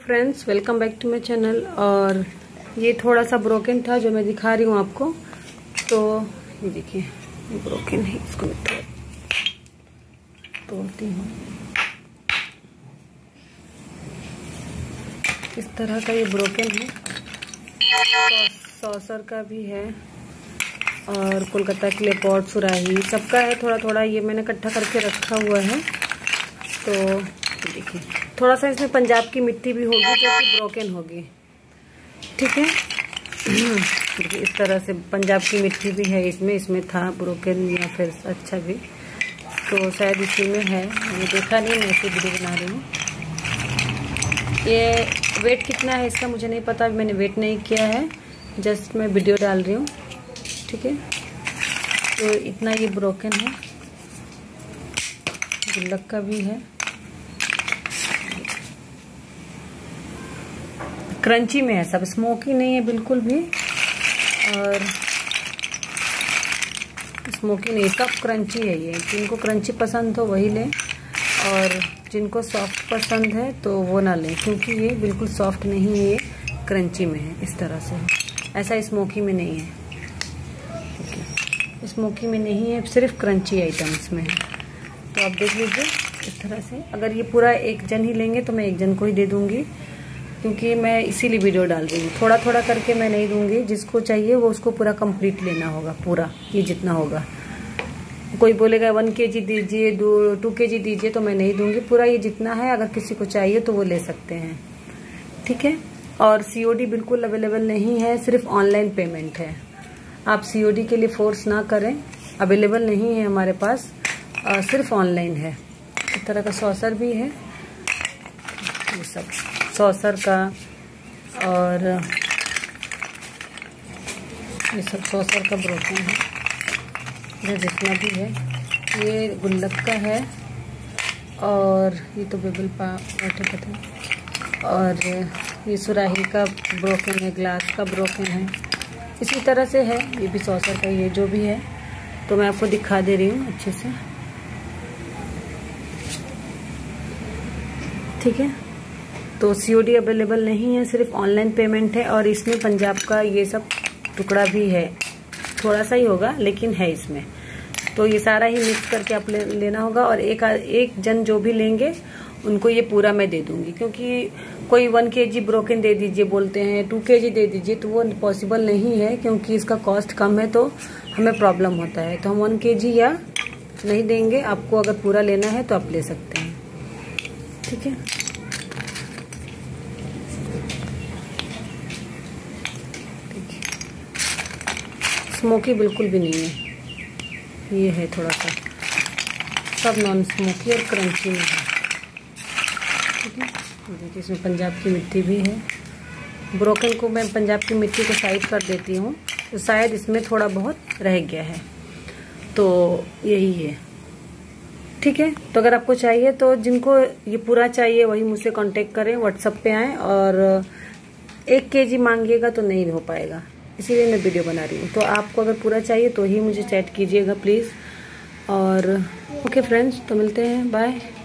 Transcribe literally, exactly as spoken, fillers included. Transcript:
Friends, welcome back to my channel. और ये थोड़ा सा ब्रोकन था जो मैं दिखा रही हूँ आपको। तो ये देखिए, ये ब्रोकन है, इसको मैं तोड़ती हूँ। इस तरह का ये ब्रोकन है, सॉसर का भी है और कोलकाता के लिए पॉट सुराही सबका है। थोड़ा थोड़ा ये मैंने इकट्ठा करके रखा हुआ है। तो देखिए, थोड़ा सा इसमें पंजाब की मिट्टी भी होगी जो कि ब्रोकन होगी, ठीक है। देखिए, इस तरह से पंजाब की मिट्टी भी है इसमें इसमें था ब्रोकन या फिर अच्छा भी, तो शायद इसी में है। मैंने देखा नहीं, मैं ऐसे वीडियो बना रही हूँ। ये वेट कितना है इसका मुझे नहीं पता, मैंने वेट नहीं किया है, जस्ट मैं वीडियो डाल रही हूँ, ठीक है। तो इतना ये ब्रोकन है, गुल्लक का भी है, क्रंची में है, सब स्मोकी नहीं है बिल्कुल भी, और स्मोकी नहीं, सब क्रंची है। ये जिनको क्रंची पसंद हो वही लें, और जिनको सॉफ्ट पसंद है तो वो ना लें, क्योंकि ये बिल्कुल सॉफ्ट नहीं है, ये क्रंची में है। इस तरह से ऐसा स्मोकी में नहीं है, स्मोकी में नहीं है, सिर्फ क्रंची आइटम्स में है। तो आप देख लीजिए इस तरह से। अगर ये पूरा एक जन ही लेंगे तो मैं एक जन को ही दे दूंगी, क्योंकि मैं इसीलिए वीडियो डाल रही हूँ। थोड़ा थोड़ा करके मैं नहीं दूंगी, जिसको चाहिए वो उसको पूरा कंप्लीट लेना होगा, पूरा ये जितना होगा। कोई बोलेगा वन के जी दीजिए, दो टू के जी दीजिए, तो मैं नहीं दूंगी, पूरा ये जितना है। अगर किसी को चाहिए तो वो ले सकते हैं, ठीक है। और सीओडी बिल्कुल अवेलेबल नहीं है, सिर्फ ऑनलाइन पेमेंट है। आप सीओडी के लिए फोर्स ना करें, अवेलेबल नहीं है हमारे पास, आ, सिर्फ ऑनलाइन है। इस तरह का सॉसर भी है, ये सब सॉसर का, और ये सब सॉसर का ब्रोकन है, ये जितना भी है। ये गुल्लक का है, और ये तो बेबल पा वाटर का था, और ये सुराही का ब्रोकन है, ग्लास का ब्रोकन है। इसी तरह से है ये भी सॉसर का, ये जो भी है। तो मैं आपको दिखा दे रही हूँ अच्छे से, ठीक है। तो सीओडी अवेलेबल नहीं है, सिर्फ ऑनलाइन पेमेंट है। और इसमें पंजाब का ये सब टुकड़ा भी है, थोड़ा सा ही होगा लेकिन है इसमें। तो ये सारा ही मिक्स करके आप ले, लेना होगा। और एक एक जन जो भी लेंगे उनको ये पूरा मैं दे दूंगी, क्योंकि कोई वन के जी ब्रोकन दे दीजिए बोलते हैं, टू के जी दे दीजिए, तो वो पॉसिबल नहीं है, क्योंकि इसका कॉस्ट कम है तो हमें प्रॉब्लम होता है। तो हम वन के जी या नहीं देंगे। आपको अगर पूरा लेना है तो आप ले सकते हैं, ठीक है। स्मोकी बिल्कुल भी नहीं है, ये है थोड़ा सा, सब नॉन स्मोकी और क्रंची में है, ठीक है। देखिए, इसमें पंजाब की मिट्टी भी है। ब्रोकन को मैं पंजाब की मिट्टी को साइड कर देती हूँ, तो शायद इसमें थोड़ा बहुत रह गया है, तो यही है, ठीक है। तो अगर आपको चाहिए तो जिनको ये पूरा चाहिए वही मुझसे कांटेक्ट करें, व्हाट्सएप पे आएँ। और एक केजी मांगिएगा तो नहीं हो पाएगा, इसीलिए मैं वीडियो बना रही हूँ। तो आपको अगर पूरा चाहिए तो ही मुझे चैट कीजिएगा प्लीज़। और ओके फ्रेंड्स, तो मिलते हैं, बाय।